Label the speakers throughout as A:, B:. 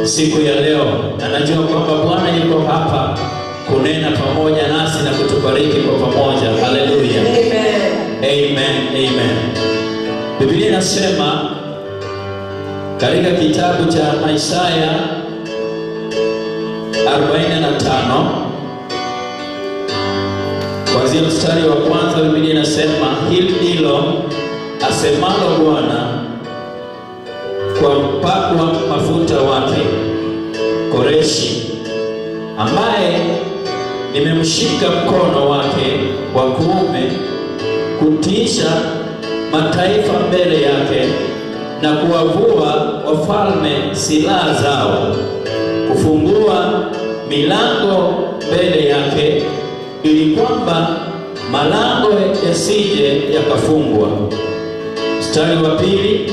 A: siku ya leo. Anajua kwamba Bwana yuko hapa kunena pamoja nasi na kutubariki kwa pamoja. Haleluya.
B: Amen.
A: Amen. Amen. Biblia inasema katika kitabu cha Isaya 45 kuanzia mstari wa kwanza, Biblia inasema hili ndilo asemalo Bwana kwa mpakwa mafuta wake Koreshi, ambaye nimemshika mkono wake wa kuume kutiisha mataifa mbele yake na kuwavua wafalme silaha zao, kufungua milango mbele yake ili kwamba malango yasije yakafungwa. Mstari wa pili,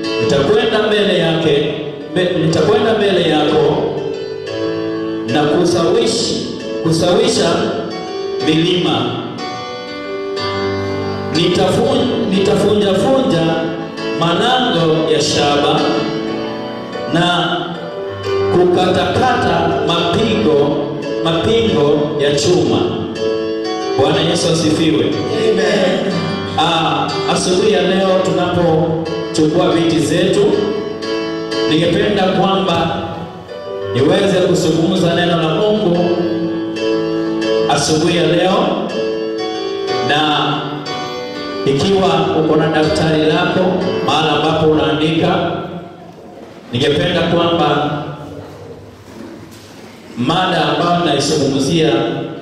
A: nitakwenda mbele yako na kusawisha milima, nitafunja malango ya shaba na kukatakata mapingo ya chuma. Bwana Yesu asifiwe.
B: Amen.
A: Asubuhi ya leo tunapochukua viti zetu, ningependa kwamba niweze kuzungumza neno la Mungu asubuhi ya leo. Na ikiwa uko na daftari lako mahali ambapo unaandika, ningependa kwamba mada ambayo naizungumzia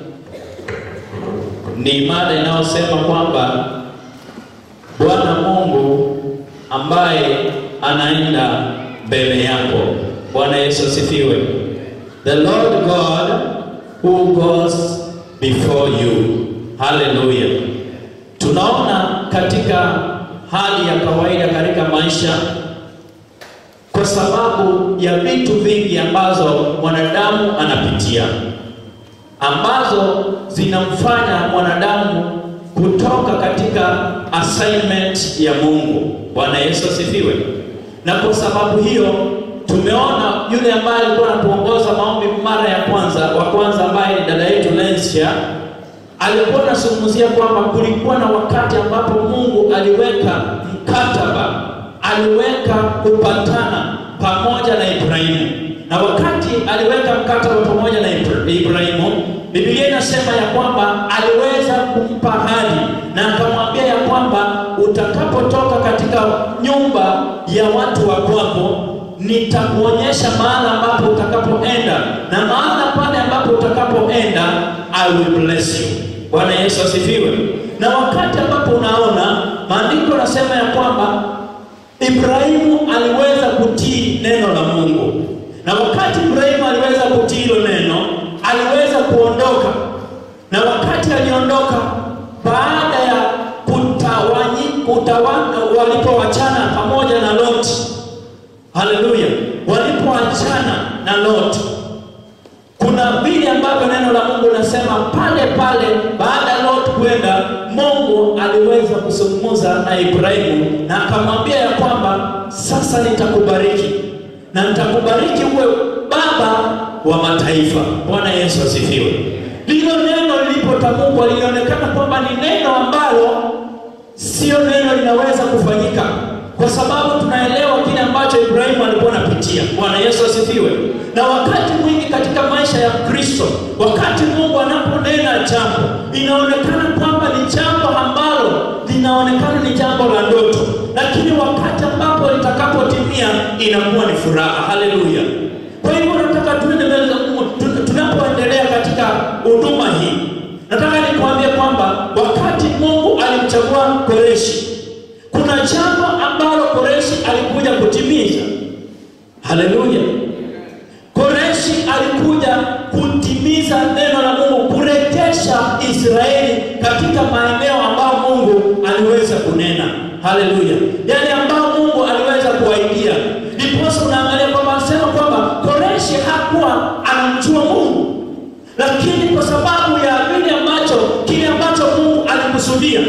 A: ni mada inayosema kwamba Bwana Mungu ambaye anaenda mbele yako. Bwana Yesu asifiwe. The Lord God who goes before you. Hallelujah. Tunaona katika hali ya kawaida katika maisha, kwa sababu ya vitu vingi ambazo mwanadamu anapitia, ambazo zinamfanya mwanadamu kutoka katika assignment ya Mungu. Bwana Yesu asifiwe. Na kwa sababu hiyo tumeona yule ambaye alikuwa anatuongoza maombi mara ya kwanza ambaye ni dada yetu Lensia, alikuwa anazungumzia kwamba kulikuwa na wakati ambapo Mungu aliweka mkataba, aliweka kupatana pamoja na Ibrahimu. Na wakati aliweka mkataba pamoja na Ibrahimu, Biblia inasema ya kwamba aliweza kumpa ahadi na akamwambia ya kwamba utakapotoka katika nyumba ya watu wa kwako, nitakuonyesha mahali ambapo utakapoenda, na mahali pale ambapo utakapoenda I will bless you. Bwana Yesu asifiwe. Na wakati ambapo unaona maandiko yanasema ya kwamba Ibrahimu aliweza kutii neno la Mungu, na wakati Ibrahimu aliweza kutii hilo neno, aliweza kuondoka. Na wakati aliondoka, baada ya walipowachana pamoja na Lot. Haleluya. Walipoachana na Lot, kuna vile ambavyo neno la Mungu linasema pale baada ya Lot kwenda, Mungu aliweza kuzungumza na Ibrahimu na akamwambia ya kwamba sasa nitakubariki na nitakubariki uwe baba wa mataifa. Bwana Yesu asifiwe. Lilo neno lilipotamkwa lilionekana kwamba ni neno ambalo sio neno linaweza kufanyika, kwa sababu tunaelewa kile ambacho Ibrahimu alikuwa anapitia. Bwana Yesu asifiwe. Na wakati mwingi katika maisha ya Kristo, wakati Mungu anaponena jambo, inaonekana kwamba ni jambo ambalo linaonekana ni jambo la ndoto, lakini wakati ambapo litakapotimia inakuwa ni furaha. Haleluya. Kwa hivyo nataka tuende mbele za Mungu tunapoendelea katika huduma hii. Nataka nikuambie kwamba wakati Mungu alimchagua Koreshi, kuna jambo ambalo Koreshi alikuja kutimiza. Haleluya. Koreshi alikuja kutimiza neno la Mungu, kurejesha Israeli katika maeneo ambayo Mungu aliweza kunena. Haleluya. Yale ambayo Mungu aliweza kuwaidia. Ndipo unaangalia kwamba anasema kwamba Koreshi hakuwa anamjua Mungu, lakini kwa sababu ya kile ambacho Mungu alikusudia,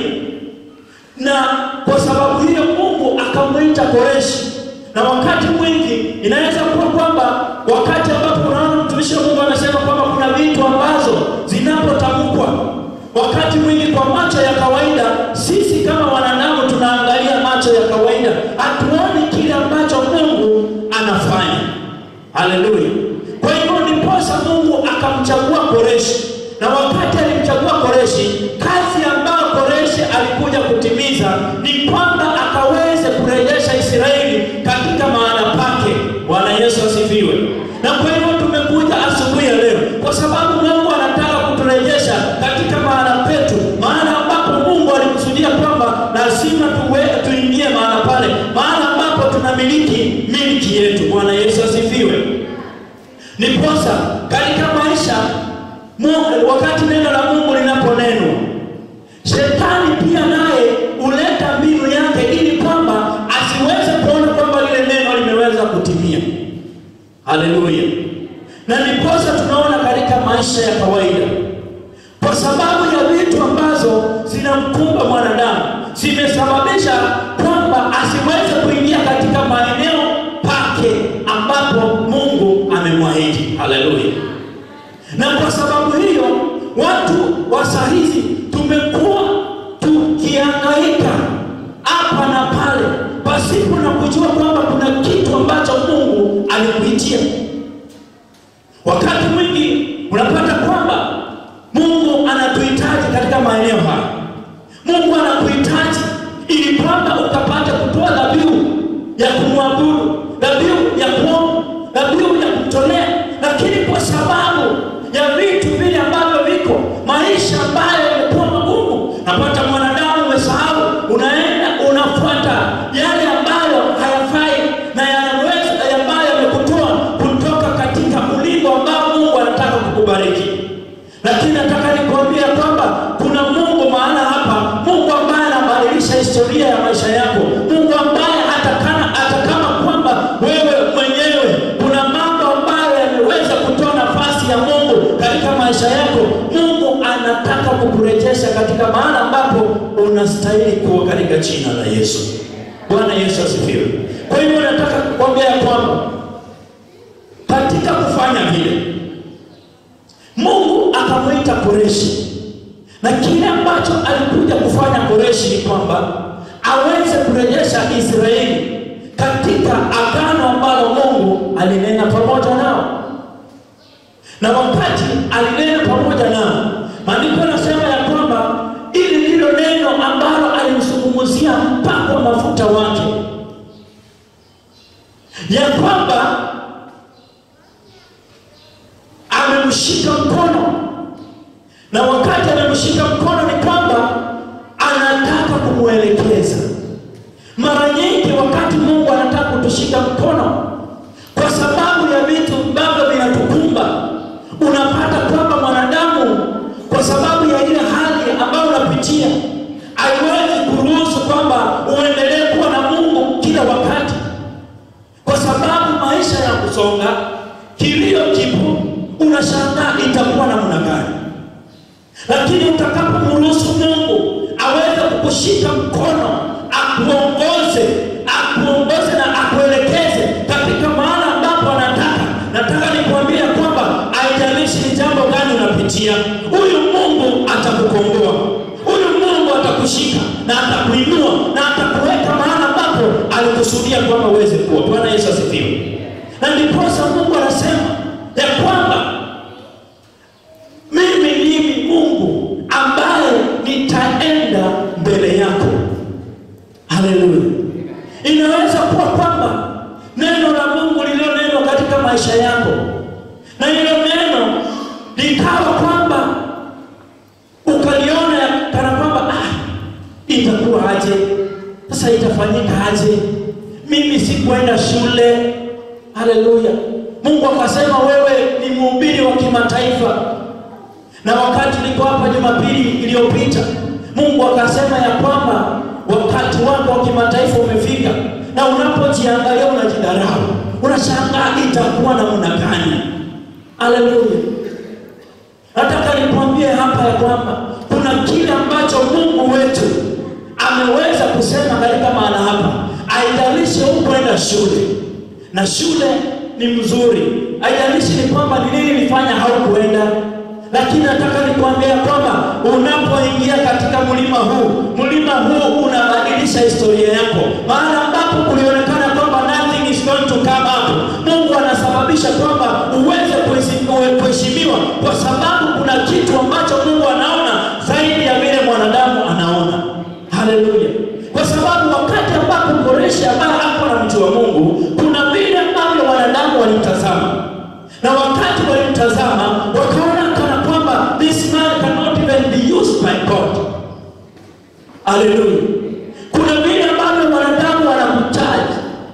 A: na kwa sababu hiyo Mungu akamwita Koreshi. Na wakati mwingi inaweza kuwa kwamba wakati ambapo unaona mtumishi wa Mungu anasema kwamba kuna vitu ambazo zinapotamkwa, wakati mwingi kwa macho ya kawaida, sisi kama wanadamu tunaangalia macho ya kawaida, hatuoni kile ambacho Mungu anafanya. Haleluya. Kwa hivyo ndiposa Mungu akamchagua Koreshi, na wakati alimchagua Koreshi, kazi ambayo Koreshi alikuja kutimiza ni kwamba akaweze kurejesha Israeli katika maana pake. Bwana Yesu asifiwe. Na kwa hivyo tumekuja asubuhi ya leo kwa sababu Mungu anataka kuturejesha katika maana petu, maana ambapo Mungu alikusudia kwamba lazima tuingie maana pale, maana ambapo tunamiliki miliki yetu. Bwana Yesu asifiwe. Niposa katika maisha wakati neno la Mungu linaponenwa, Shetani pia naye huleta mbinu yake ili kwamba asiweze kuona kwamba lile neno limeweza kutimia. Haleluya. Na niposa tunaona katika maisha ya kawaida, kwa sababu ya vitu ambazo zinamkumba mwanadamu, zimesababisha kwamba asiweze kuingia katika maeneo pake ambapo Mungu amemwahidi. Haleluya. Na kwa sababu hiyo watu wa saa hizi tumekuwa tukihangaika hapa na pale pasipo na kujua kwamba kuna kitu ambacho Mungu alikuitia. Wakati mwingi unapata kwamba Mungu anatuhitaji katika maeneo haya. Mungu anakuhitaji ili kwamba ukapate kutoa dhabihu ya kumwabudu, dhabihu ya kuomba, dhabihu ya kumtolea, lakini kwa sababu ya vitu vile ambavyo viko maisha ambayo yamekuwa magumu, napata mwanadamu umesahau, unaenda unafuata yale ambayo hayafai na yanaweza ambayo yamekutoa kutoka katika ulingo ambao Mungu anataka kukubariki. Lakini nataka nikwambie kwamba kuna Mungu maana hapa, Mungu ambaye anabadilisha historia ya maisha yako, Mungu ambaye hata kama kwamba wewe mwenyewe kuna mambo ambayo yameweza kutoa nafasi ya Mungu katika maisha yako, Mungu anataka kukurejesha katika maana ambapo unastahili kuwa katika jina la Yesu. Bwana Yesu asifiwe. Kwa hivyo nataka kukwambia kwamba katika kufanya vile Mungu akamwita Koreshi, na kile ambacho alikuja kufanya Koreshi ni kwamba aweze kurejesha Israeli katika agano ambalo Mungu alinena pamoja nao. Na wakati alinena pamoja nao, maandiko yanasema ya kwamba ili ndilo neno ambalo alimzungumzia mpaka mafuta wake, ya kwamba amemshika mkono. Na wakati amemshika mkono ni kwamba anataka kumuelekeza. Mara nyingi wakati Mungu anataka kutushika mkono kwa sababu ya vitu ambavyo vinatukumba, unapata kwamba mwanadamu kwa sababu ya ile hali ambayo unapitia haiwezi kuruhusu kwamba uendelee kuwa na Mungu kila wakati, kwa sababu maisha ya kusonga, kilio kipo, unashangaa itakuwa namna gani. Lakini utakapomruhusu Mungu aweze kukushika mkono, akuongoze na akuelekeze katika maana ambapo anataka, nataka nikwambie kwamba haijalishi ni jambo gani unapitia, huyu Mungu atakukomboa. Huyu Mungu atakushika na atakuinua na atakuweka maana ambapo alikusudia kwamba uweze kuwa. Bwana Yesu asifiwe. Na ndiposa Mungu anasema ya kwamba mimi ndimi Mungu ambaye nitaenda mbele yako. Haleluya. Inaweza kuwa kwamba neno la Mungu lililonenwa katika maisha yako, na hilo neno likawa kwamba ukaliona kana kwamba itakuwa aje, sasa itafanyika aje, mimi sikuenda shule. Haleluya. Mungu akasema wewe ni mhubiri wa kimataifa. Na wakati niko hapa Jumapili iliyopita, Mungu akasema ya kwamba wakati wako wa kimataifa umefika, na unapojiangalia unajidharau, unashangaa itakuwa namna gani. Haleluya. Nataka nikwambie hapa ya kwamba kuna kile ambacho Mungu wetu ameweza kusema katika maana hapa. Haijalishi hukwenda shule, na shule ni mzuri. Haijalishi ni kwamba ni nini nilifanya haukuenda, lakini nataka nikwambia kwamba unapoingia katika mlima huu unabadilisha historia yako. Maana ambapo kulionekana kwamba nothing is going to come up, Mungu anasababisha kwamba uweze kuheshimiwa, kwa sababu kuna kitu ambacho Mungu anaona zaidi ya vile mwanadamu anaona. Haleluya. Kwa sababu wakati ambapo Koreshi ambaye hakuwa na mtu wa Mungu, kuna vile ambavyo wanadamu walimtazama. Na wakati walimtazama, wakaona kana kwamba this man cannot even be used by God. Haleluya. Kuna vile ambavyo wanadamu wanakutaji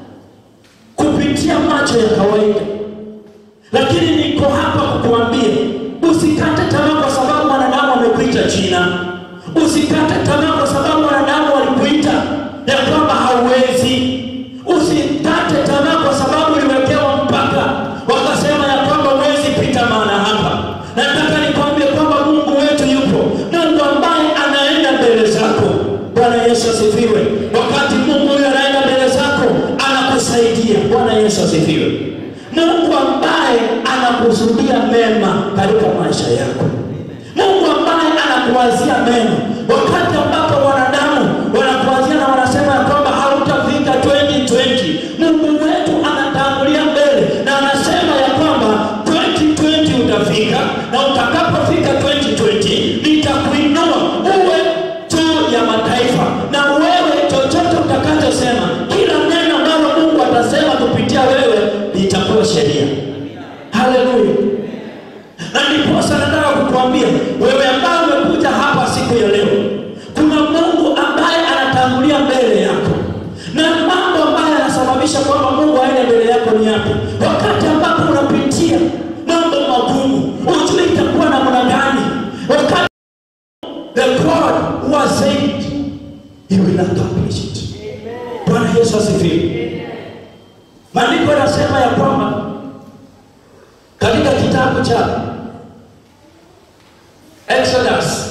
A: kupitia macho ya kawaida. Lakini niko hapa kukuambia, usikate tamaa kwa sababu wanadamu wamekuita jina. Usikate tamaa kwa sababu wanadamu walikuita ya kwamba hauwezi. Usikate tamaa kwa sababu uliwekewa mpaka, wakasema ya kwamba huwezi pita maana hapa. Nataka nikwambie kwamba Mungu wetu yupo. Mungu ambaye anaenda mbele zako. Bwana Yesu asifiwe. Wakati Mungu yule anaenda mbele zako, anakusaidia. Bwana Yesu asifiwe. Mungu ambaye anakusudia mema katika maisha yako. Mungu ambaye anakuwazia mema. Wakati ambapo wanadamu wanakuwazia na wanasema ya kwamba hautafika 2020, Mungu wetu anatangulia mbele na anasema ya kwamba 2020 utafika, na utakapofika 2020 nitakuinua uwe juu ya mataifa. Na wewe chochote utakachosema, kila neno ambalo Mungu atasema kupitia wewe litakuwa sheria. Haleluya. Na ndiposa nataka kukuambia wewe ambaye umekuja hapa siku ya leo, kuna Mungu ambaye anatangulia mbele yako. Na mambo ambayo yanasababisha kwamba Mungu aende mbele yako ni yapi? Wakati ambapo unapitia mambo magumu, ujue itakuwa namna gani. Wakati the God was said, he will accomplish it. Bwana Yesu asifiwe. Maandiko yanasema ya kwamba katika kitabu cha Exodus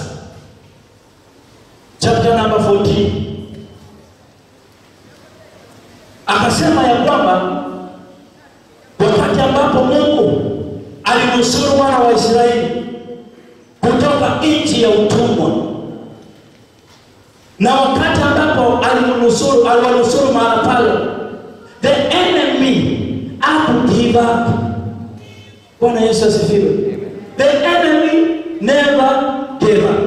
A: chapter number 14, akasema ya kwamba wakati ambapo Mungu alinusuru wana wa Israeli kutoka nchi ya utumwa, na wakati ambapo aliwanusuru mahali pale, the enemy haku give up. Bwana Yesu asifiwe. The enemy never gave up.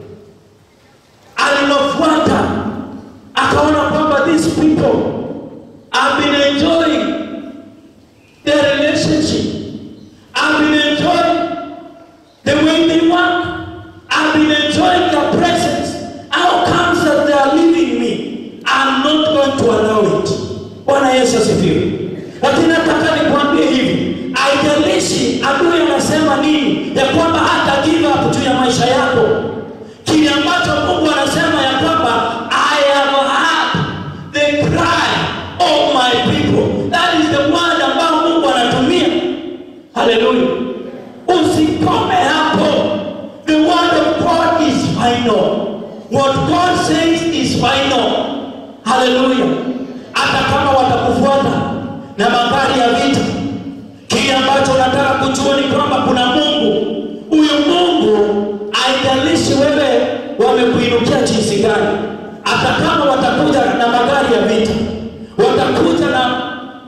A: Alinofuata akaona kwamba these people have been enjoying their relationship, have been enjoying the way they work, have been enjoying their presence. How comes that they are leaving me? I'm not going to allow it. Bwana Yesu asifiwe. Lakini nataka nikwambie hivi, haijalishi adui anasema nini, ya kwamba hata give up juu ya maisha yako. Kile ambacho Mungu anasema ya kwamba I have heard the cry of my people. That is the word ambao Mungu anatumia. Hallelujah. Usikome hapo. The word of God is final. What God says is final. Hallelujah. Hata kama watakufuata na magari ya vita, kile ambacho nataka kujua ni kwamba kuna Mungu. Huyo Mungu haijalishi wewe wamekuinukia jinsi gani. Hata kama watakuja na magari ya vita, watakuja na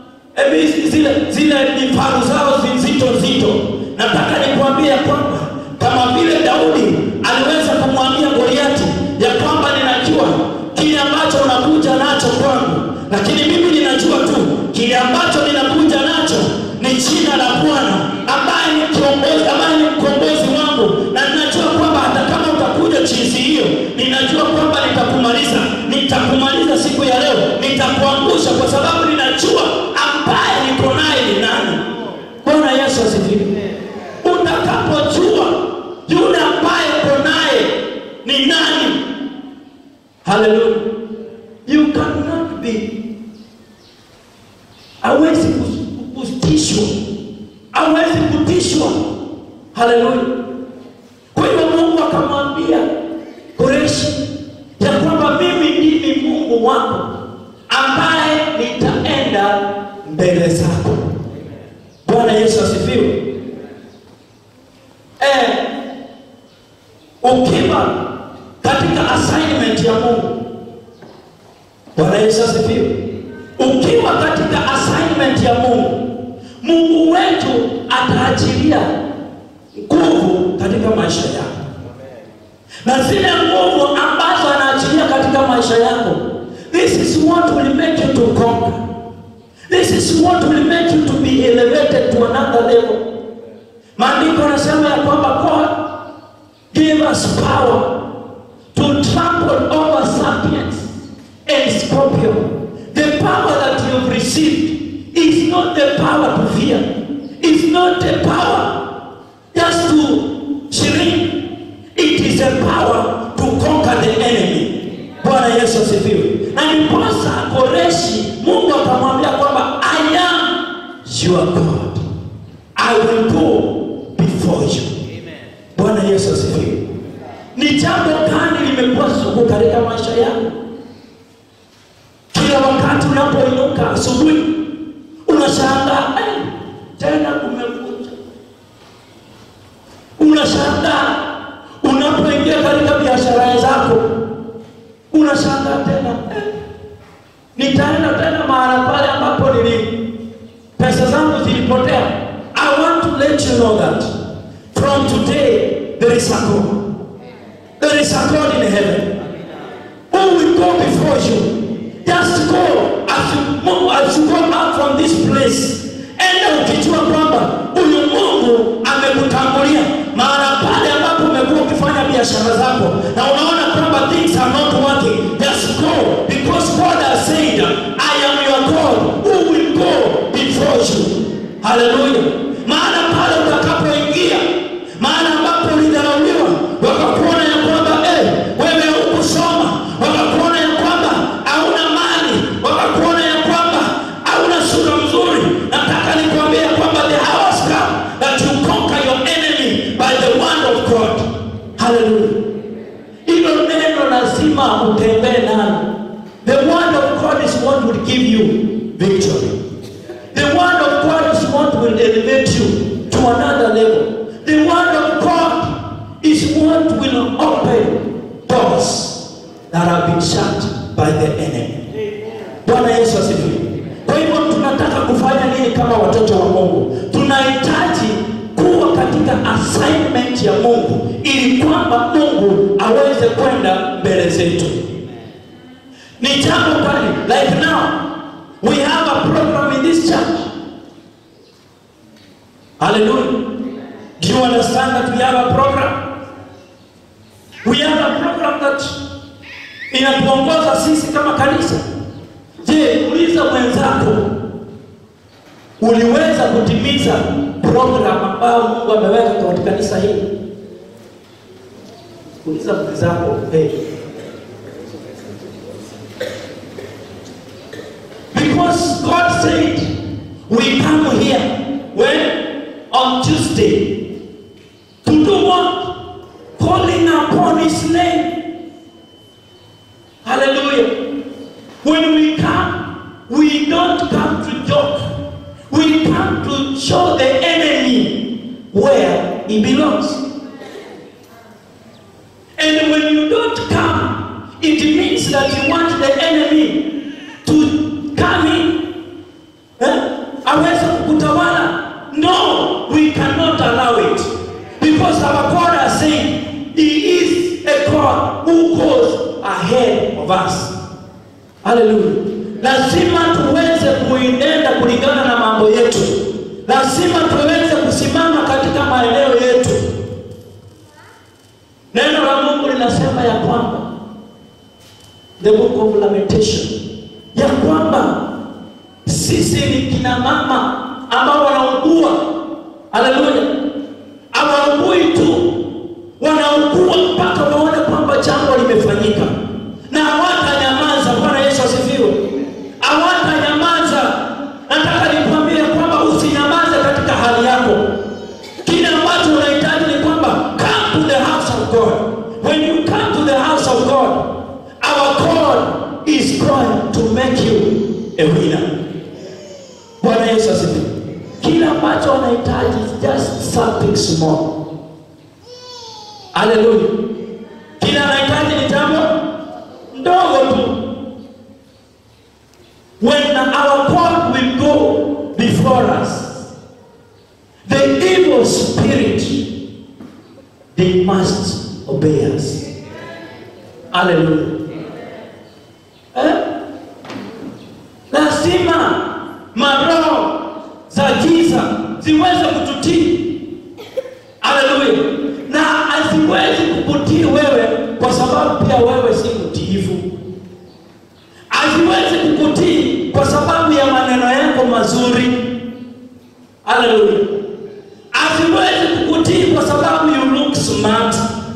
A: zile vifaru zao nzito, nataka nikwambie kwamba kama vile Daudi aliweza kumwambia Goliati ya kwamba ninajua kile ambacho unakuja nacho kwangu, lakini mimi ninajua tu kile ambacho ninakuja nacho ni jina la Bwana ambaye ni kiongozi, ambaye ni mkombozi wangu. Na ninajua kwamba hata kama utakuja jinsi hiyo, ninajua kwamba nitakumaliza siku ya leo, nitakuangusha, kwa sababu ninajua ambaye niko naye ni nani. Bwana Yesu asifiwe. Utakapojua yule ambaye uko naye ni nani, hallelujah, you cannot be, hawezi kutishwa. Haleluya. Kwa hiyo Mungu akamwambia Koreshi ya kwamba mimi ndimi Mungu wako ambaye nitaenda mbele zako. Bwana Yesu asifiwe. Ukiwa katika assignment ya Mungu, Bwana Yesu asifiwe. Ukiwa katika assignment ya Mungu, Mungu wetu ataachilia nguvu katika maisha yako. Na zile nguvu ambazo anaachilia katika maisha yako, this is what will make you to conquer. This is what will make you to be elevated to another level. Maandiko yanasema ya kwamba God gave us power to trample over serpents and scorpions. The power that you have received is not the power to fear. It's not the power just to shrink. It is a power to conquer the enemy. Bwana Yesu asifiwe. Na ndiposa Koreshi, Mungu akamwambia kwamba I am your God. I will go before you. Amen. Bwana Yesu asifiwe. Ni jambo gani limekuwa sugu katika maisha yako? Kila wakati unapoinuka asubuhi unashangaa tena kumekucha. Unashangaa unapoingia katika biashara zako unashangaa tena nitaenda tena mahali pale ambapo pesa zangu zilipotea. I want to let you know that from today there is a God. There is a God in heaven who will go before you. Just go as you go out from this place. Enda ukijua kwamba huyu Mungu amekutangulia mahali pale ambapo umekuwa ukifanya biashara zako na unaona kwamba things are not working. Just go, because God has said, I am your God who will go before you. Hallelujah. Mahali pale utakapoingia, mahali ambapo ulidharauliwa, wakakuona ya kwamba wewe hukusoma, wakakuona ya kwamba hauna mali, wakakuona ya kwamba hauna sura mzuri, nataka nikwambie kwamba the hour has come that you conquer your enemy by the word of God. Hallelujah. Hilo neno lazima utembee nalo. The word of God is what will give you victory. The word of God is what will elevate you to another level. The word of God is what will open doors that have been shut by the enemy. Bwana Yesu asifiwe. Kwa hivyo tunataka kufanya nini kama watoto wa Mungu? Tunahitaji kuwa katika assignment ya Mungu ili kwamba Mungu aweze kwenda mbele zetu. Ni jambo gani? Like now we have a program in this church. Hallelujah. Do you understand that we have a program? We have a program that inatuongoza sisi kama kanisa. Je, uliza mwenzako, uliweza kutimiza program ambayo Mungu ameweka katika kanisa hili? Uliza mwenzako, because God said we come here when on Tuesday to do what? Calling upon His name. Hallelujah. When we come, we don't come to joke. We come to show the enemy where he belongs. And when you don't come, it means that you want the enemy to come in. Aweze kutawala. No, we cannot allow it. Because our God has said, He is a God who goes ahead of us. Hallelujah. Lazima tuweze kuenenda kulingana na mambo yetu. Lazima tuweze kusimama katika maeneo yetu. Neno la Mungu linasema ya kwamba, the book of Lamentation, ya kwamba sisi ni kina mama ambao wanaugua. Hallelujah. Hawaugui tu, wanaugua mpaka waone kwamba jambo limefanyika. Na hawatanyamaza. Bwana Yesu asifiwe. Hawatanyamaza. Nataka nikwambie kwamba usinyamaze katika hali yako. Kile ambacho unahitaji ni kwamba come to the house of God. When you come to the house of God, our God is going to make you a winner. Bwana Yesu asifiwe. Kila ambacho wanahitaji is just something small. Hallelujah. Kila anahitaji ni jambo ndogo tu. When our God will go before us, the evil spirit, they must obey us. Hallelujah. Lazima maroho za giza ziweze kututii. Hallelujah. Na haziwezi kukutii wewe kwa sababu pia wewe si mtiifu. Haziwezi kukutii kwa sababu ya maneno yako mazuri. Hallelujah. Haziwezi kukutii kwa sababu you look smart.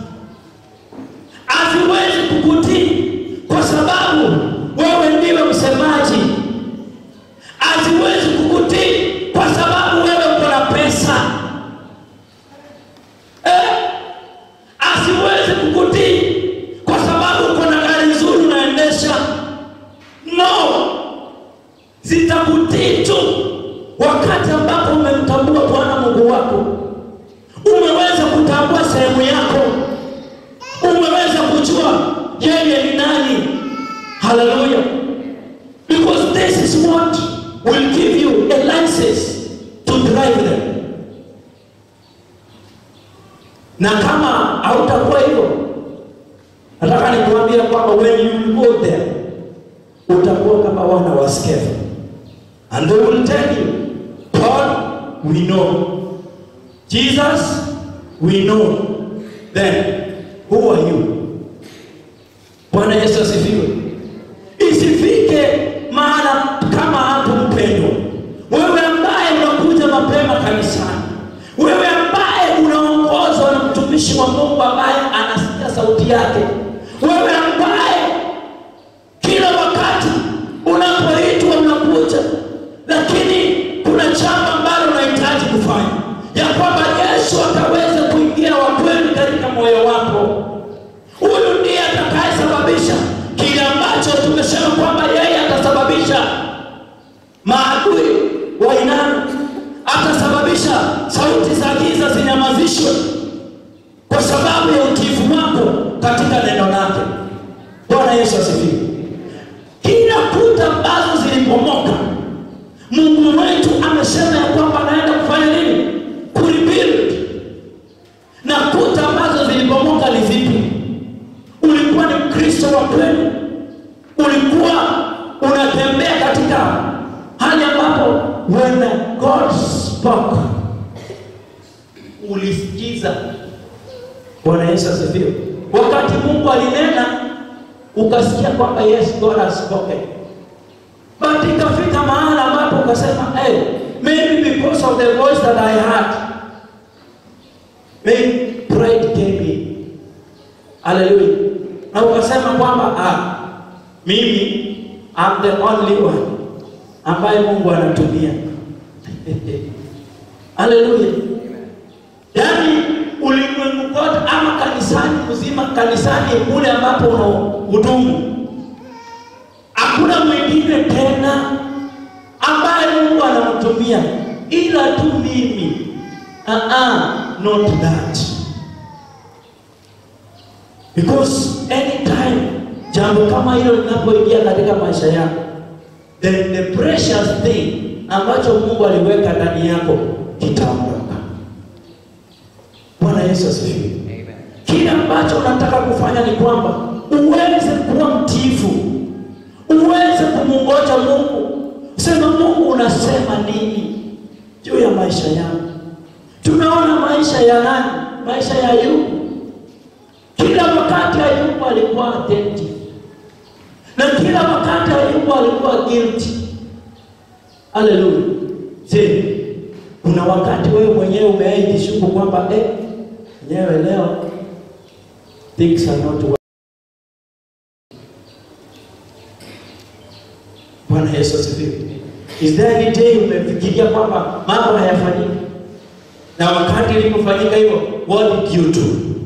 A: Haziwezi kukutii kwa sababu wewe ndiwe msemaji. Haziwezi kukutii kwa sababu wewe uko na pesa. Haziwezi kukutii kwa sababu uko na gari nzuri unaendesha. No. Zitakutii tu wakati ambapo umemtambua Bwana Mungu wako. Umeweza kutambua sehemu yako. Umeweza kujua yeye ni nani. Hallelujah. Because this is what will give you a license to drive them. Na kama hautakuwa hivyo, nataka nikuambie kwamba when you go there, utakuwa kama wana wa Skefa. And they will tell you, Paul, we know. Jesus, we know. Then, who are you? Bwana Yesu asifiwe. Isifike maana kama hapo mpendo. Wewe ambaye unakuja mapema kanisani. Wewe ambaye unaongozwa na mtumishi wa Mungu ambaye anasikia sauti yake. Wewe ambaye kila wakati unapoitwa unakuja. Lakini kuna jambo ambalo unahitaji kufanya. Ya kwamba Yesu akaweze kuingia wa kweli katika moyo wako. Huyu ndiye atakayesababisha kile ambacho tumesema kwamba yeye atasababisha maadui wainame. Atasababisha sauti za giza zinyamazishwe kwa sababu ya utiifu wako katika neno lake. Bwana Yesu asifiwe. Kila kuta ambazo zilipomoka, Mungu wetu amesema ya kwamba anaenda kufanya nini? Kurebuild. Na kuta ambazo zilipomoka ni zipi? Ulikuwa ni Kristo wa kweli. Ulikuwa unatembea katika hali ambapo when God spoke, ulisikiza. Bwana Yesu asifiwe. Wakati Mungu alinena, ukasikia kwamba yes, God has spoken. But ikafika mahali ambapo ukasema, maybe because of the voice that I heard, maybe pride came in. Hallelujah. Na ukasema kwamba mimi I'm the only one ambaye Mungu anatumia. Hallelujah. Yani ulimwengu kote ama kanisani mzima, kanisani kule ambapo unahudumu, hakuna mwingine tena ambaye Mungu anamtumia ila tu mimi. Not that. Because anytime jambo kama hilo linapoingia katika maisha yako, then the precious thing ambacho Mungu aliweka ndani yako kitaondoka. Bwana Yesu asifiwe. Amen. Kile ambacho unataka kufanya ni kwamba uweze kuwa mtiifu. Uweze kumungoja Mungu. Sema, Mungu unasema nini juu ya maisha yangu? Tunaona maisha ya nani? Maisha ya Ayubu. Kila wakati Ayubu alikuwa attentive. Na kila wakati Ayubu alikuwa guilty. Hallelujah. Je, kuna wakati wewe mwenyewe umeaidishuku kwamba nyewe leo things are not well? Bwana Yesu asifiwe. Is there any day umefikiria kwamba mambo hayafanyiki? Na wakati ilipofanyika hivyo, what did you do?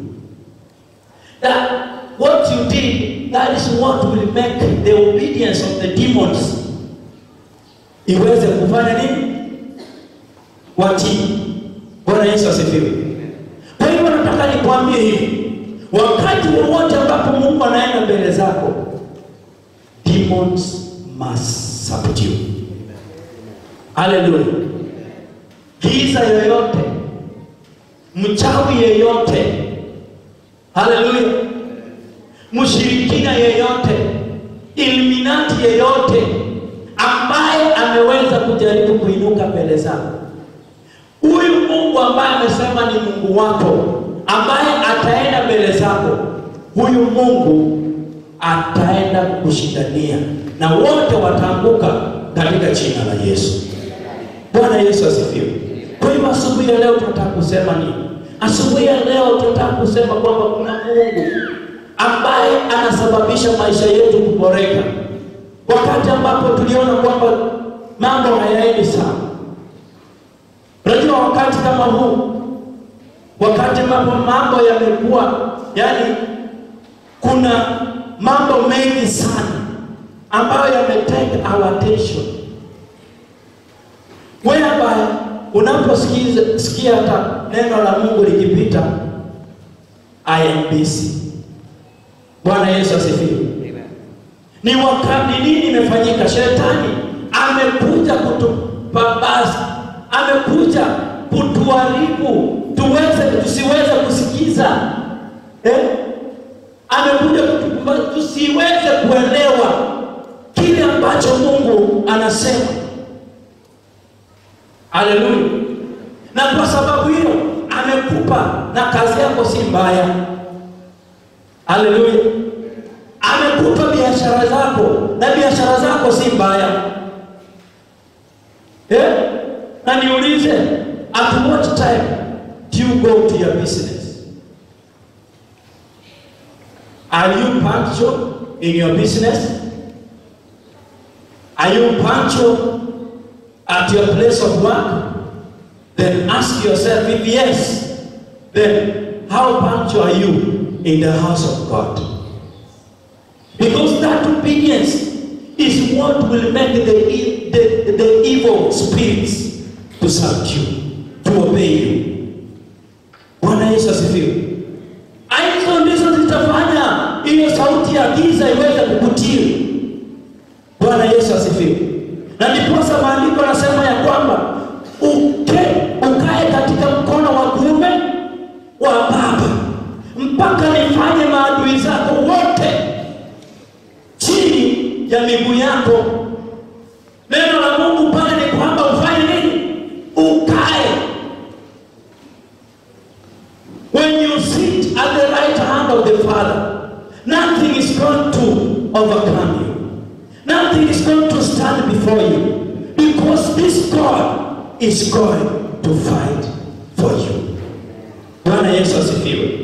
A: That what you did, that is what will make the obedience of the demons iweze kufanya nini? watii. Bwana Yesu asifiwe. Kwa hivyo nataka nikwambie hivi, wakati wowote ambapo Mungu anaenda mbele zako, demons must subdue. Hallelujah. Giza yoyote, mchawi yeyote, hallelujah, mshirikina yeyote, Illuminati yeyote ambaye ameweza kujaribu kuinuka mbele zako, huyu Mungu ambaye amesema ni Mungu wako, ambaye ataenda mbele zako, huyu Mungu ataenda kukushindania na wote wataanguka katika jina la Yesu. Bwana Yesu asifiwe. Kwa hivyo asubuhi ya leo tunataka kusema nini? Asubuhi ya leo tunataka kusema kwamba kuna Mungu ambaye anasababisha maisha yetu kuboreka. Wakati ambapo tuliona kwamba mambo hayaendi sawa. Unajua wakati kama huu, wakati ambapo mambo yamekuwa, yani kuna mambo mengi sana ambayo yametake our attention, whereby unaposikia hata neno la Mungu likipita, I am busy. Bwana Yesu asifiwe. Ni wakati nini imefanyika? Shetani amekuja kutupambaza, amekuja kutuharibu tusiweze kusikiza, amekuja tusiweze kuelewa kile ambacho Mungu anasema. Haleluya. Na kwa sababu hiyo amekupa, na kazi yako si mbaya. Haleluya. Amekupa biashara zako, na biashara zako si mbaya. Na niulize, at what time do you go to your business? Are you punctual in your business? Are you punctual at your place of work? Then ask yourself, if yes, then how punctual are you in the house of God? Because that obedience is what will make the evil spirits to subdue, to obey you. Bwana Yesu asifiwe. Hizo ndizo zitafanya ile sauti ya giza iweze kukutii. Bwana Yesu asifiwe. Na ndipo maandiko yanasema ya kwamba ukae katika mkono wa kuume wa Baba mpaka nifanye maadui zako wote chini ya miguu yako. Neno la Mungu pale ni kwamba ufanye nini? Ukae. When you sit at the right hand of the Father, nothing is going to overcome you. Nothing is going to stand before you, because this God is going to fight for you. Bwana Yesu asifiwe.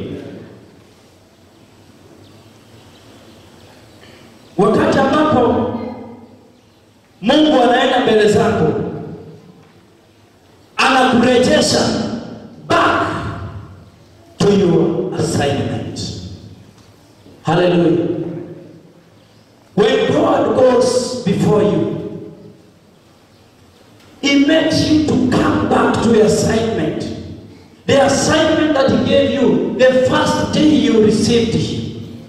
A: Wakati ambapo Mungu anaenda mbele zako, anakurejesha back to your assignment. Hallelujah. When God goes before you, He makes you to come back to your assignment. The assignment that He gave you the first day you received Him.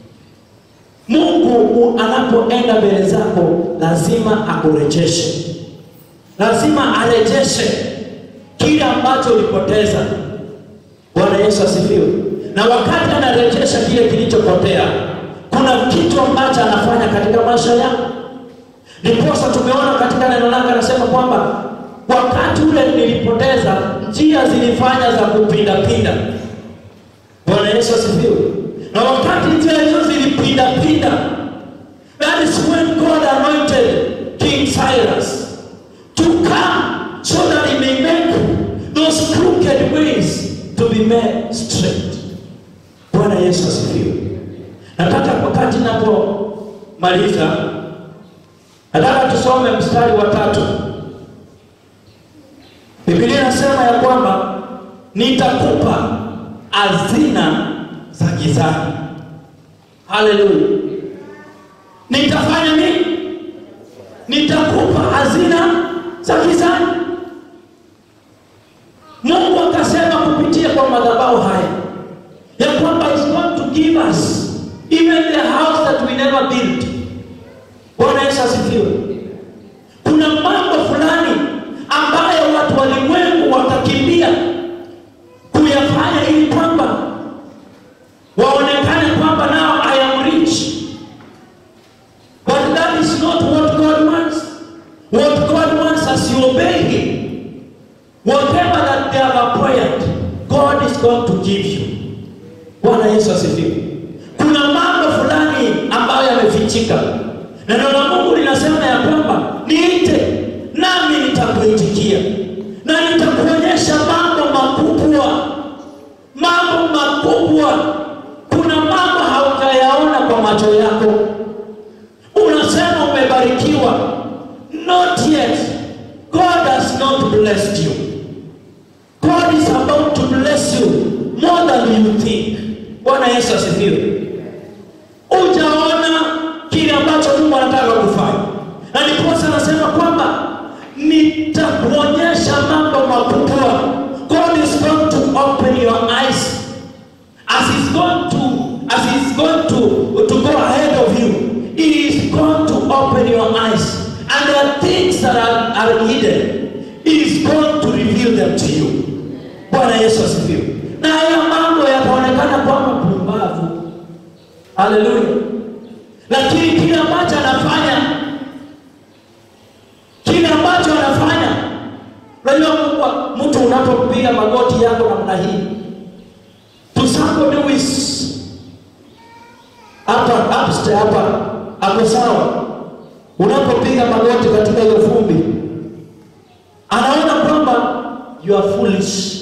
A: Mungu anapoenda mbele zako lazima akurejeshe. Lazima arejeshe kile ambacho ulipoteza. Bwana Yesu asifiwe. Na wakati anarejesha kile kilichopotea, kuna kitu ambacho anafanya katika maisha yako. Ndiposa tumeona katika neno lake anasema kwamba wakati ule nilipoteza, njia zilifanya za kupinda. Bwana Yesu asifiwe. Na wakati njia hizo zilipinda, that is when God anointed King Cyrus to come so that he may make those crooked ways to be made straight. Bwana Yesu asifiwe. Nataka wakati napomaliza, nataka tusome mstari wa 3. Biblia inasema ya kwamba nitakupa hazina za gizani. Haleluya. Nitafanya nini? Nitakupa hazina za gizani. kwa madhabahu haya ya kwamba is going to give us even the house that we never built. Bwana Yesu asifiwe. Kuna mambo fulani ambayo watu walimwengu watakimbia kuyafanya ili kwamba waonekane kwamba now I am rich. But that is not what God wants. What God wants is you obey Him. Whatever that they have acquired, God is going to give you. Bwana Yesu asifiwe. Kuna mambo fulani ambayo yamefichika. Na neno la Mungu linasema ya kwamba niite nami nitakuitikia. Na nitakuonyesha mambo makubwa. Mambo makubwa. Kuna mambo haujayaona kwa macho yako. Unasema umebarikiwa. Not yet. God has not blessed you. God is about to bless you more than you think. Bwana Yesu asifiwe. Ujaona kile ambacho Mungu anataka kufanya. Na ndiposa anasema kwamba nitakuonyesha mambo makubwa. God is going to open your eyes. As he's going to go ahead of you, he is going to open your eyes. And there are things that are hidden. He is going to reveal them to you. Bwana Yesu asifiwe. Na haya mambo yataonekana kwamba pumbavu. Haleluya. Lakini kile ambacho anafanya, unajua mtu unapopiga magoti yako namna hii, to somebody who is hapa ako sawa, unapopiga magoti katika hiyo vumbi, anaona kwamba you are foolish.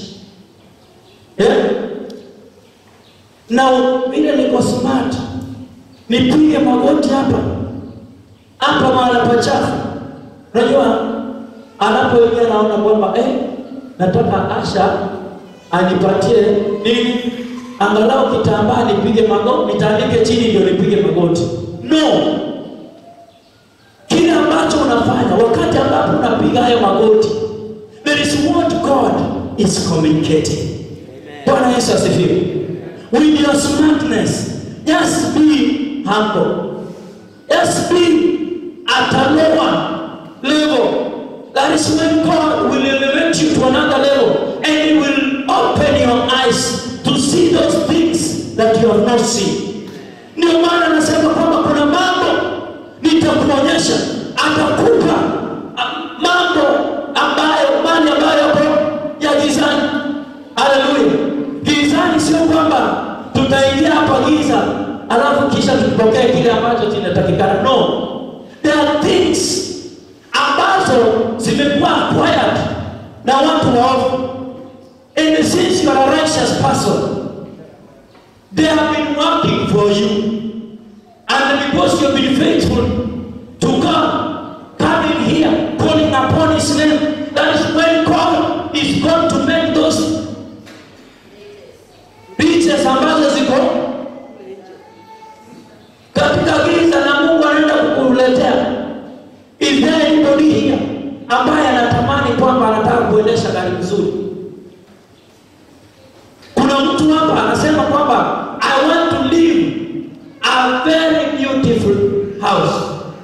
A: Now mimi niko smart, nipige magoti hapa mahali pachafu. Unajua anapoingia naona kwamba nataka Asha anipatie nini, angalau kitambaa nipige magoti, nitandike chini ndio nipige magoti. No. Kile ambacho unafanya wakati ambapo unapiga hayo magoti, there is what God is communicating. Bwana Yesu asifiwe. With your smartness, just be humble. Just be at a lower level. That is when God will elevate you to another level, and He will open your eyes to see those things that you have not seen. Ndio maana anasema kwamba kuna mambo nitakuonyesha, atakupa mambo ambayo ya gizani. Haleluya. Gizani sio kwamba tutaingia hapa giza alafu kisha tupokee kile ambacho kinatakikana. No. There are things ambazo zimekuwa acquired na watu waovu. And since you are a righteous person, they have been working for you. And because you have been faithful to God, coming here, calling upon His name, that is when God is going to make those riches ambazo ziko katika giza na Mungu anaenda kukuletea. Is there anybody here ambaye anatamani kwamba anataka kuendesha gari nzuri? Kuna mtu hapa anasema kwamba I want to live a very beautiful house.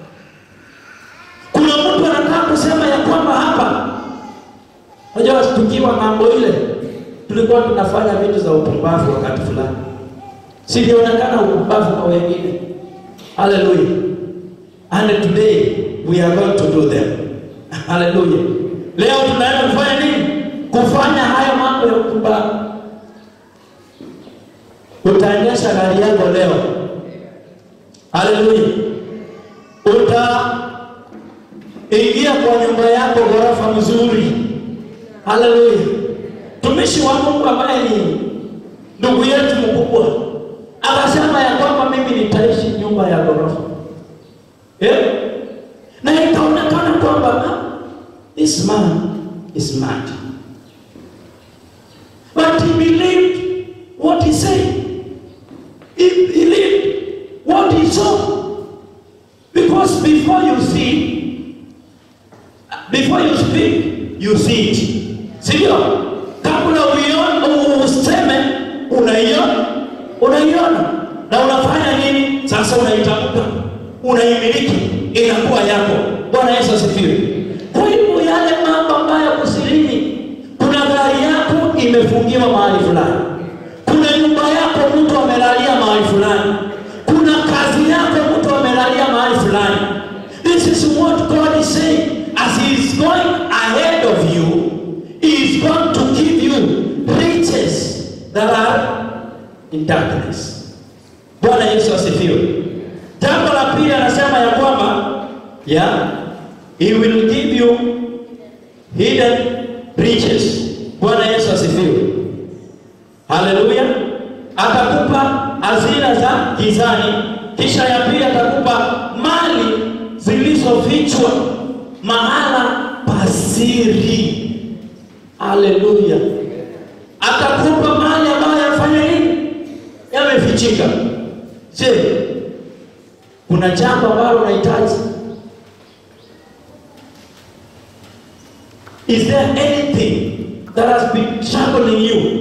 A: Kuna mtu anataka kusema ya kwamba hapa, unajua tukiwa mambo ile tulikuwa tunafanya vitu za upumbavu wakati fulani. Silionekana upumbavu kwa wengine. Hallelujah. And today we are going to do them. Hallelujah. Leo tunaenda kufanya nini? Kufanya haya mambo ya upumbavu. Utaendesha gari yako leo. Hallelujah. Ingia kwa nyumba yako ghorofa mzuri. Hallelujah. Tumishi wa Mungu ambaye ni ndugu yetu mkubwa akasema ya kwamba mimi nitaishi nyumba ya ghorofa. Na ikaonekana kwamba this man is mad. But he believed what he said. He believed what he saw. Because before you speak, you see it. See, kabla uione imefungiwa mahali fulani. Kuna nyumba yako mtu amelalia mahali fulani. Kuna kazi yako mtu amelalia mahali fulani. This is what God is saying. As He is going ahead of you, He is going to give you riches that are in darkness. Bwana Yesu asifiwe. Jambo la pili anasema ya kwamba He will give you hidden riches. Bwana Yesu asifiwe. Haleluya. Atakupa hazina za gizani. Kisha ya pili atakupa mali zilizofichwa mahala pasiri. Haleluya. Atakupa mali ambayo yafanya nini? Yamefichika. Je, kuna jambo ambalo unahitaji? Is there anything that has been troubling you?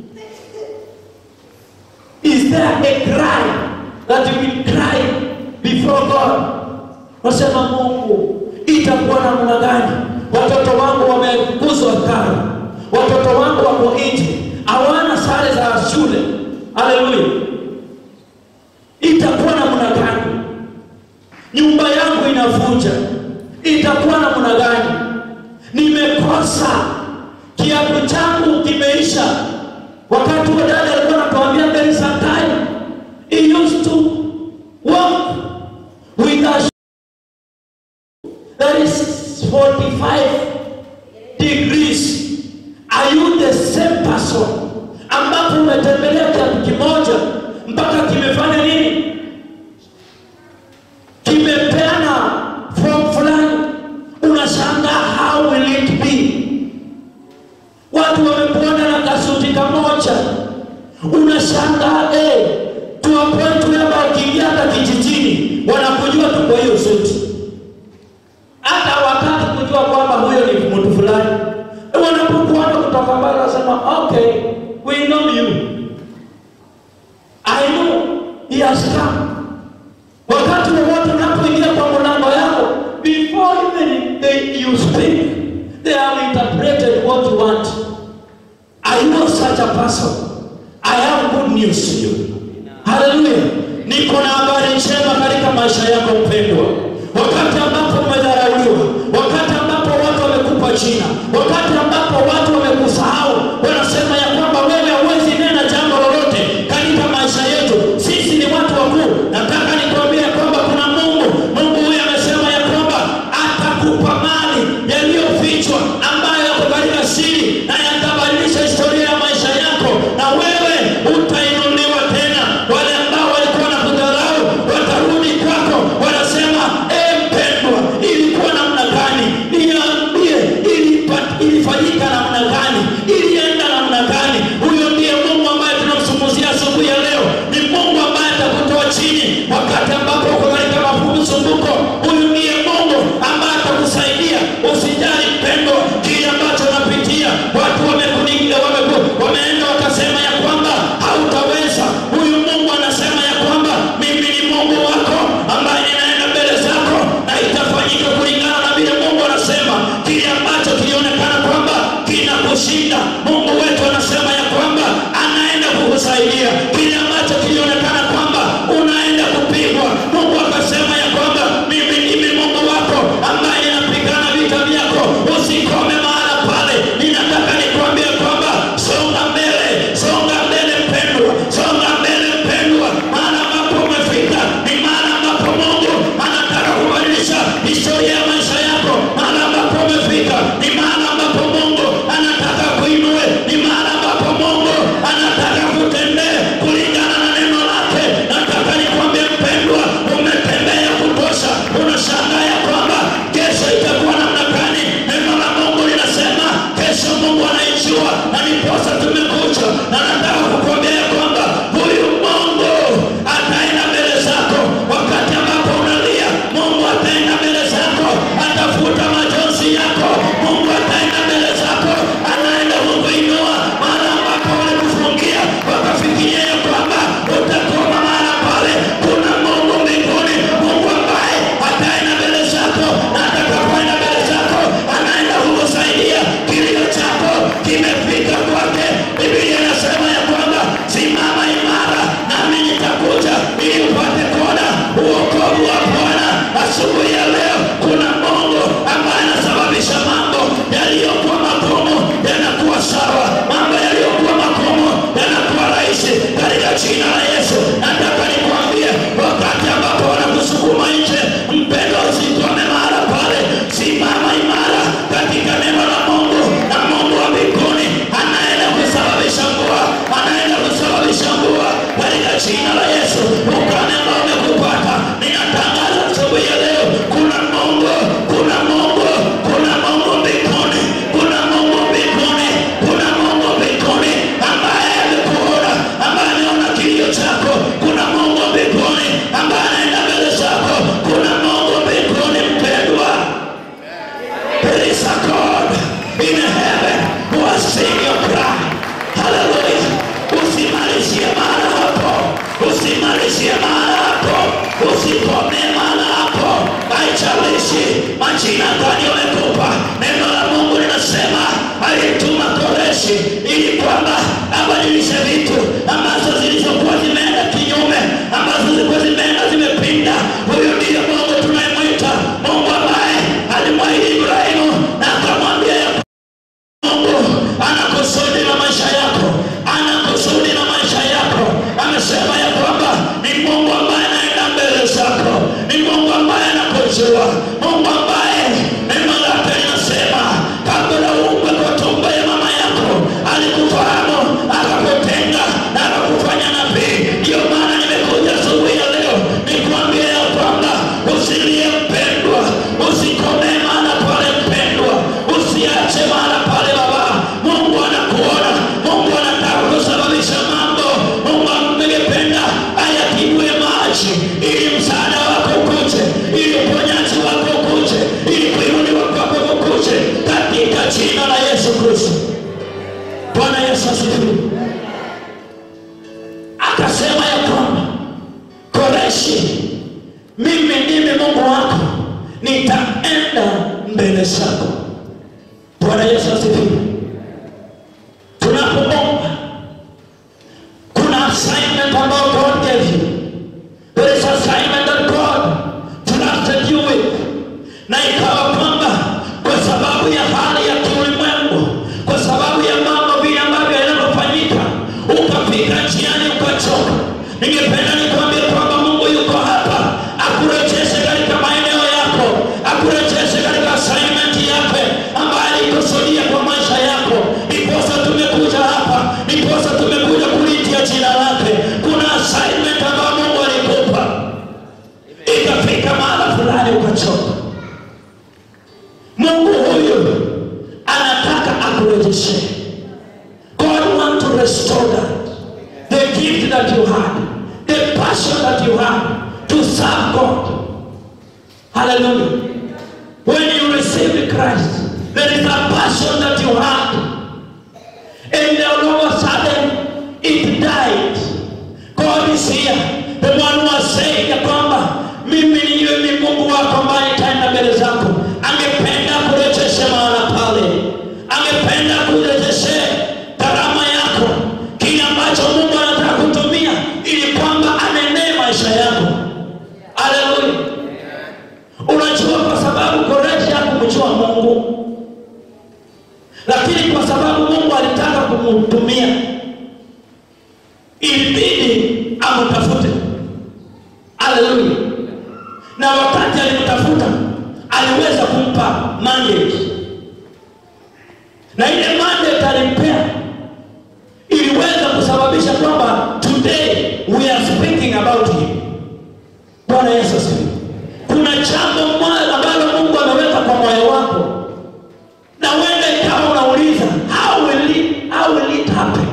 A: Is there a cry that you will cry before God? Wasema Mungu, itakuwa namna gani? Watoto wangu wamekuzwa karo. Watoto wangu wako nje. Hawana sare za shule. Haleluya. Itakuwa namna gani? Nyumba yangu inavuja. Itakuwa namna gani? Nimekosa. Kiapo changu kimeisha. Wakati wa dada alikuwa anatuambia there is a time he used to walk with us. That is 45 degrees. Are you the same person? Ambapo umetembelea kiapo kimoja mpaka kimefanya nini? Kimepeana form fulani. Unashangaa how will it be? Watu wamepona na kasuti kamoja. Unashangaa tuwapointu yaba ukiingia hata kijijini wanakujua tu kwa hiyo suti. Hata wakati kujua kwamba huyo ni mtu fulani. Wanapokuona kutoka mbali wanasema okay, we know you. I know he has come. Wakati wowote unapoingia kwa mlango yako, before even you speak, they have interpreted what you want. I know such a person. I have good news to you. Hallelujah. Niko na habari njema katika maisha yako mpendwa. Wakati ambapo umedharauliwa, wakati ambapo watu wamekupa jina, wakati ambapo watu wamekusahau, wanasema ya kwamba wewe hauwezi nena jambo lolote katika maisha yetu. Sisi ni watu wakuu. Nataka nikwambie kwamba kuna Mungu. Mungu huyu amesema ya kwamba atakupa mali yaliyofichwa ambayo yako katika siri na yatabadilisha historia ya maisha yako, na wewe utainuliwa tena. Wale ambao walikuwa na kudharau watarudi kwako, wanasema mpendwa, ilikuwa namna gani? Niambie, ilifanyika namna gani? Ilienda namna gani? Huyo ndiye Mungu ambaye tunamsunguzia asubuhi ya leo. Ni Mungu ambaye atakutoa chini wakati ambapo uko katika mafumbuko. Huyu ndiye Mungu ambaye atakusaidia. Usijali mpendwa kile ambacho unapitia. Watu wameenda wakasema ya kwamba hautaweza. Huyu Mungu anasema ya kwamba mimi ni Mungu wako ambaye ninaenda mbele zako na itafanyika kulingana na vile Mungu anasema. Kile ambacho kilionekana kwamba kinakushinda, Mungu wetu anasema ya kwamba anaenda kukusaidia. Kile ambacho kilionekana kwamba unaenda kupigwa, Mungu akasema ya kwamba mimi ni Mungu wako ambaye ninapigana vita vyako. Usikome mahala pale. Ninataka nikwambie kwamba songa mbele mpendwa, songa mbele mpendwa. Mahala ambapo umefika ni mahala ambapo Mungu anataka kubadilisha historia ya maisha yako. Mahala ambapo umefika ni mahala ambapo Mungu anataka kuinue usiishie mahali hapo, usikomee mahali hapo. Haijalishi majina gani wamekupa, neno la Mungu linasema alituma Koreshi ili kwamba abadilishe vitu ambazo zilizokuwa zimeenda kinyume, ambazo zilikuwa zimeenda zimepinda. Huyo ndiye Mungu tunayemwita, Mungu ambaye alimwahidi Ibrahimu na akamwambia Mungu ana kusudi na maisha yako, ana kusudi na maisha yako. Amesema ya kwamba ni Mungu ambaye anaenda mbele zako, ni Mungu ambaye anakujua, Mungu ambaye neno lake linasema kabla uumbe kwa tumbo ya mama yako alikufahamu, akakutenga na akakufanya nabii. Ndio maana nimekuja asubuhi ya leo nikwambie ya kwamba usilie mpendwa, usikomee mahali pale mpendwa, usiache mahali pale baba. Mungu anakuona, Mungu anataka kusababisha mambo. Mungu angependa ayakiwe maji ili msaada wako ukuje, ili uponyaji wako ukuje, ili kuinuliwa kwako ukuje katika jina la Yesu Kristo. Bwana Yesu asifiwe. Akasema ya kwamba Koreshi, mimi ndimi Mungu wako, nitaenda mbele zako. Bwana Yesu asifiwe. Tunapoomba kuna assignment ambayo God gave you. There is assignment that God trusted you with. Na ikawa kwamba kwa sababu ya hali ya kiulimwengu, kwa sababu ya mambo vile ambavyo yanafanyika, ukafika njiani ukachoka. Ningependa nikwambie kwamba Mungu yuko hapa akurejeshe katika maeneo yako, akurejeshe katika assignment yake ambayo alikusudia kwa maisha yako. Ndiposa tumekuja hapa, ndiposa tumekuja kulitia jina lake. Kuna assignment ambayo Mungu alikupa, ikafika mahali fulani ukachoka. Mungu huyu anataka akurejeshe. God wants to restore that, the gift that you had, the passion that you had to serve God. Hallelujah. When you receive Christ, there is a passion that you had, and all of a sudden it died. God is here, the one who has said ya kwamba mimi ni Mungu wako ambaye nitaenda mbele zako. Angependa kurejeshe mahali pale, angependa kurejeshe karama yako, kile ambacho Mungu anataka kutumia ili kwamba anenee maisha yako. Haleluya. Unajua kwa sababu Koreshi hakumjua Mungu, lakini kwa sababu Mungu alitaka kumtumia, ilibidi amtafute. Haleluya. Na wakati alimtafuta, aliweza kumpa mandate. Na ile mandate alimpea iliweza kusababisha kwamba today we are speaking about him. Bwana Yesu asifiwe. Kuna jambo moja ambalo Mungu ameweka kwa moyo wako, na wewe kama unauliza how will it happen?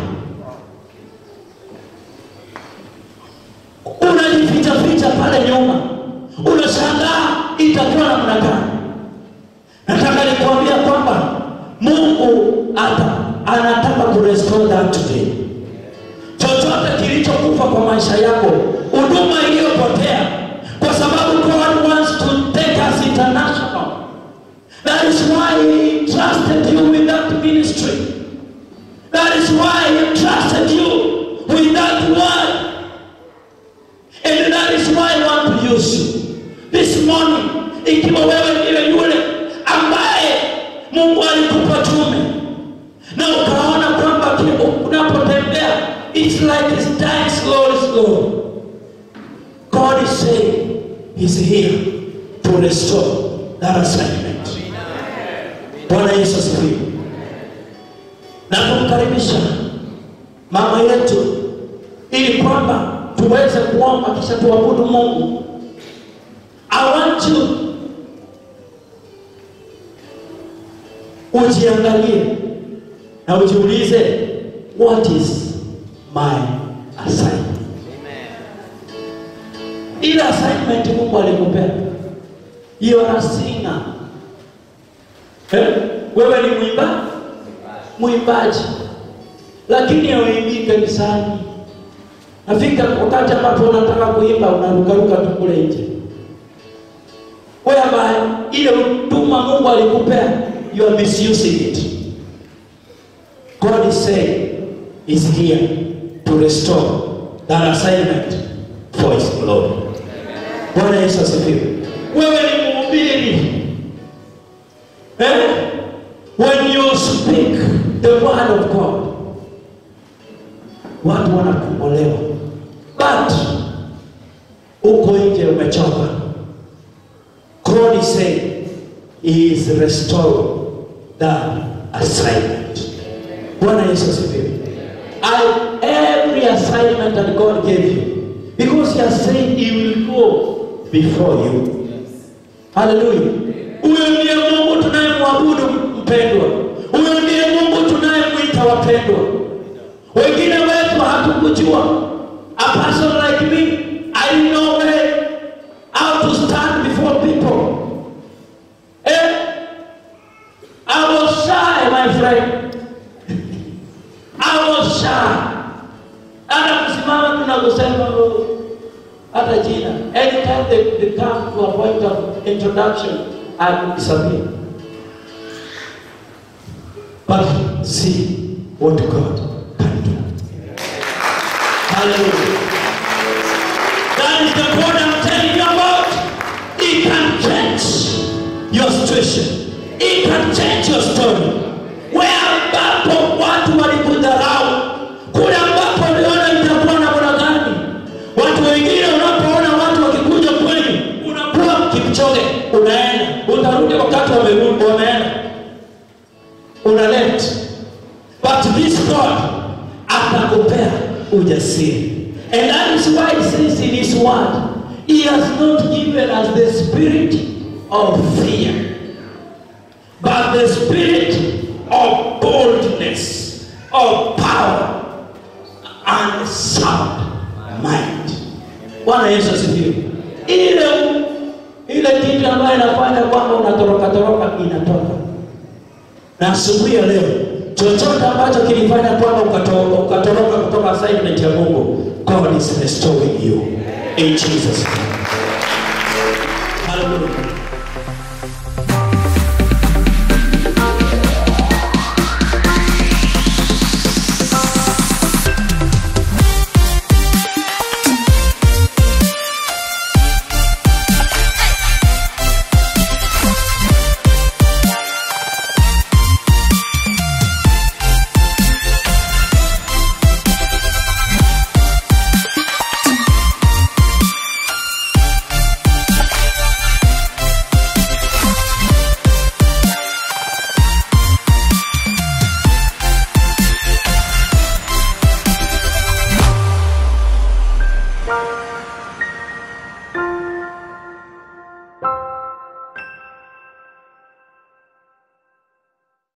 A: Unajificha pale nyuma, unashangaa itakuwa namna gani. Nataka nikwambia kwamba Mungu anataka kurestore that today. Chochote kilichokufa kwa maisha yako, huduma iliyopotea, kwa sababu God wants to take us international. That is why He trusted you with that ministry. That is why He trusted you with that word. And that is why I want to use you this morning. Ikiwa wewe ndiye yule ambaye Mungu alikupa tume, na ukaona kwamba unapotembea it's like it's dying slowly. God is saying He's here to restore that assignment. Bwana Yesu asifiwe. Na kumkaribisha mama yetu ili kwamba tuweze kuomba kisha tuabudu Mungu. I want you ujiangalie na ujiulize, what is my assignment? Ile assignment Mungu alikupea. You are a singer. Wewe ni mwimbaji. Lakini hauimbi kanisani. Nafika wakati ambapo unataka kuimba unarukaruka tu kule nje. Whereby ile huduma Mungu alikupea, you are misusing it. God is saying, is here to restore that assignment for His glory. Bwana Yesu asifiwe. Wewe ni mhubiri. When you speak the word of God, watu wanakuolewa. But uko nje umechoka. God is saying He is restoring that assignment. Bwana Yesu asifiwe. Every assignment that God gave you, because He has said He will go before you. Hallelujah. Huyo ndiye Mungu tunayemwabudu mpendwa. Huyo ndiye Mungu tunayemwita wapendwa. Wengine wetu hatukujua. A person like me, I know how to stand before people. I was shy, my friend. I was shy. Hata kusimama tunakusema hata jina. Anytime they come to a point of introduction, I will disappear. But see what God can do. Hallelujah. That is the word I'm telling you about. It can change your situation. It can change your story. Where ambapo watu walikudharau, kule ambapo uliona itakuwa na bora gani. Watu wengine unapoona watu wakikuja kwenu, unakuwa Kipchoge, unaenda. Utarudi wakati wamerudi, wameenda. Una left. But this God atakupea ujasiri. And that is why He says in His word, He has not given us the spirit of fear, but the spirit of boldness, of power, and sound mind. Bwana Yesu asifiwe. Ile kitu ambayo inafanya kwamba unatoroka inatoka. Na asubuhi ya leo, chochote ambacho kilifanya kwamba ukatoroka kutoka assignment ya Mungu, God is restoring you in Jesus' name. Hallelujah.